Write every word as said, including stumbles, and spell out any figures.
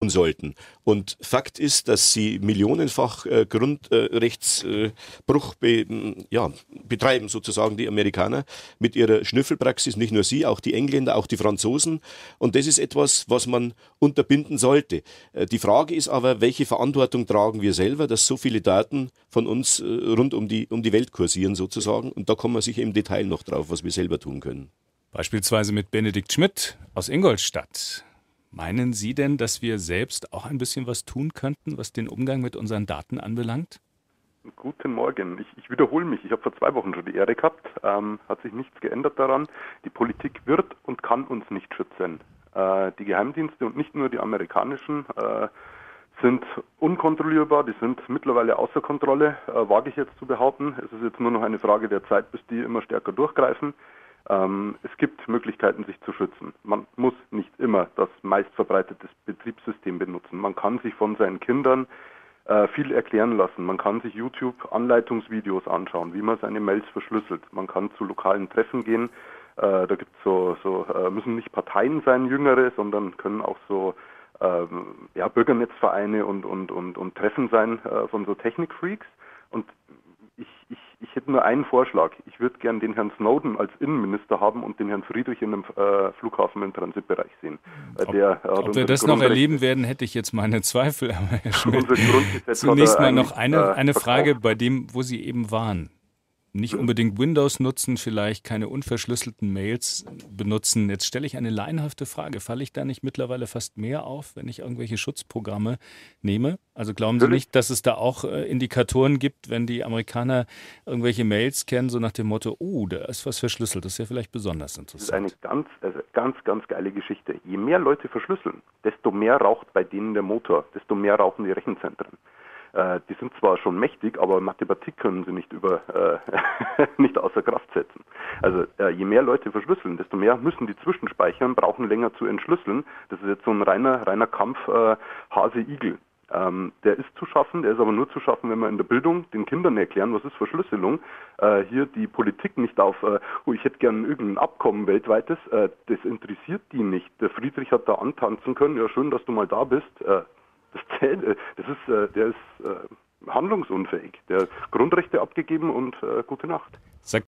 sollten. Und Fakt ist, dass sie millionenfach äh, Grundrechtsbruch äh, be, ja, betreiben, sozusagen die Amerikaner, mit ihrer Schnüffelpraxis, nicht nur sie, auch die Engländer, auch die Franzosen. Und das ist etwas, was man unterbinden sollte. Äh, die Frage ist aber, welche Verantwortung tragen wir selber, dass so viele Daten von uns äh, rund um die, um die Welt kursieren, sozusagen. Und da kommen wir sicher im Detail noch drauf, was wir selber tun können. Beispielsweise mit Benedikt Schmidt aus Ingolstadt. Meinen Sie denn, dass wir selbst auch ein bisschen was tun könnten, was den Umgang mit unseren Daten anbelangt? Guten Morgen. Ich, ich wiederhole mich. Ich habe vor zwei Wochen schon die Ehre gehabt. Ähm, hat sich nichts geändert daran. Die Politik wird und kann uns nicht schützen. Äh, die Geheimdienste und nicht nur die amerikanischen äh, sind unkontrollierbar. Die sind mittlerweile außer Kontrolle, äh, wage ich jetzt zu behaupten. Es ist jetzt nur noch eine Frage der Zeit, bis die immer stärker durchgreifen. Ähm, es gibt Möglichkeiten, sich zu schützen. Man muss nicht immer das meistverbreitete Betriebssystem benutzen. Man kann sich von seinen Kindern äh, viel erklären lassen. Man kann sich YouTube-Anleitungsvideos anschauen, wie man seine Mails verschlüsselt. Man kann zu lokalen Treffen gehen. Äh, da gibt's so, so äh, müssen nicht Parteien sein, Jüngere, sondern können auch so äh, ja, Bürgernetzvereine und, und, und, und Treffen sein äh, von so Technikfreaks. Und Ich, ich, ich hätte nur einen Vorschlag. Ich würde gern den Herrn Snowden als Innenminister haben und den Herrn Friedrich in einem äh, Flughafen im Transitbereich sehen. Äh, Ob, der, ob wir das noch erleben werden, hätte ich jetzt meine Zweifel. Aber Herr Schmidt, zunächst mal noch eine, eine Frage bei dem, wo Sie eben waren. Nicht unbedingt Windows nutzen, vielleicht keine unverschlüsselten Mails benutzen. Jetzt stelle ich eine laienhafte Frage. Falle ich da nicht mittlerweile fast mehr auf, wenn ich irgendwelche Schutzprogramme nehme? Also glauben Sie nicht, dass es da auch äh, Indikatoren gibt, wenn die Amerikaner irgendwelche Mails kennen, so nach dem Motto, oh, da ist was verschlüsselt. Das ist ja vielleicht besonders interessant. Das ist eine ganz, also ganz, ganz geile Geschichte. Je mehr Leute verschlüsseln, desto mehr raucht bei denen der Motor, desto mehr rauchen die Rechenzentren. Die sind zwar schon mächtig, aber Mathematik können sie nicht über äh, nicht außer Kraft setzen. Also äh, je mehr Leute verschlüsseln, desto mehr müssen die zwischenspeichern, brauchen länger zu entschlüsseln. Das ist jetzt so ein reiner reiner Kampf äh, Hase-Igel. Ähm, der ist zu schaffen, der ist aber nur zu schaffen, wenn wir in der Bildung den Kindern erklären, was ist Verschlüsselung. Äh, hier die Politik nicht auf, äh, oh, ich hätte gern irgendein Abkommen weltweites, äh, das interessiert die nicht. Der Friedrich hat da antanzen können, ja schön, dass du mal da bist. Äh, Das, das ist, der ist äh, handlungsunfähig. Der hat Grundrechte abgegeben und äh, gute Nacht. Sagt